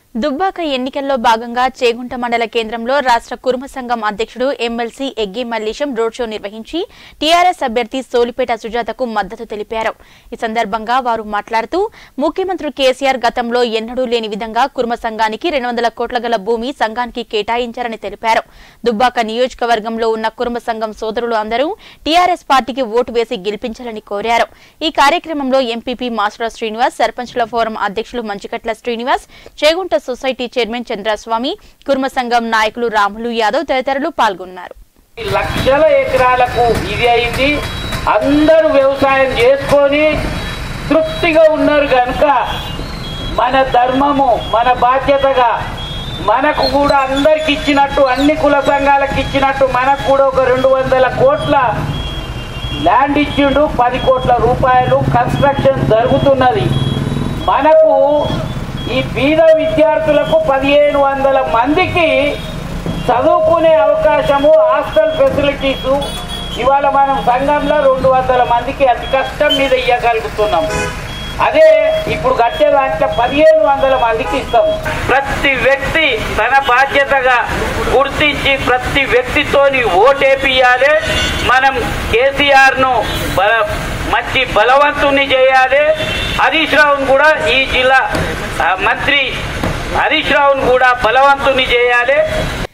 దుబ్బాక ఎన్నికల్లో భాగంగా చేగుంట మండల కేంద్రంలో రాష్ట్ర కుర్మ సంఘం అధ్యక్షుడు MLC Eggi Mallesham road show నిర్వహించి టీఆర్ఎస్ అభ్యర్థి సోలిపేట సుజాతకు మద్దతు తెలిపారు. ఈ సందర్భంగా వారు మాట్లాడుతూ ముఖ్యమంత్రి కేసీఆర్ గతంలో ఎన్నడూ లేని విధంగా కుర్మ సంఘానికి 200 కోట్ల గల భూమి సంఘానికి కేటాయించారని తెలిపారు. దుబ్బాక నియోజకవర్గంలో ఉన్న కుర్మ సంఘం సోదరులు అందరూ టీఆర్ఎస్ పార్టీకి ఓటు వేసి గెలిపించాలని కోరారు. ఈ కార్యక్రమంలో ఎంపీపీ మాస్టర్ శ్రీనివాస్, సర్పంచ్ల ఫోరం అధ్యక్షులు మంచికట్ల శ్రీనివాస్, చేగుంట సొసైటీ చైర్మన్ చంద్రస్వామి, కుర్మ సంఘం నాయకులు రాములు యాదవ్ తదితరులు పాల్గొన్నారు. లక్షల ఎకరాలకు ఇది అయింది. అందరూ వ్యవసాయం చేసుకొని తృప్తిగా ఉన్నారు కనుక మన ధర్మము, మన బాధ్యతగా మనకు కూడా అందరికి ఇచ్చినట్టు, అన్ని కుల సంఘాలకు ఇచ్చినట్టు మనకు కూడా ఒక 200 కోట్ల ల్యాండ్ ఇచ్చిండు. 10 కోట్ల రూపాయలు కన్స్ట్రక్షన్ జరుగుతున్నది. మనకు ఈ పేద విద్యార్థులకు 1500 మందికి చదువుకునే అవకాశము, హాస్టల్ ఫెసిలిటీసు ఇవాళ మనం సంఘంలో 200 మందికి అతి కష్టం మీద ఇవ్వగలుగుతున్నాం. అదే ఇప్పుడు కట్టే దాంట్లో 1500 మందికి ఇస్తాం. ప్రతి వ్యక్తి తన బాధ్యతగా గుర్తించి ప్రతి వ్యక్తితోని ఓటేపియాలి. మనం కేసీఆర్ను మంచి బలవంతుని చేయాలి. హరీష్ రావును కూడా, ఈ జిల్లా మంత్రి హరీష్ రావును కూడా బలవంతుని చేయాలి.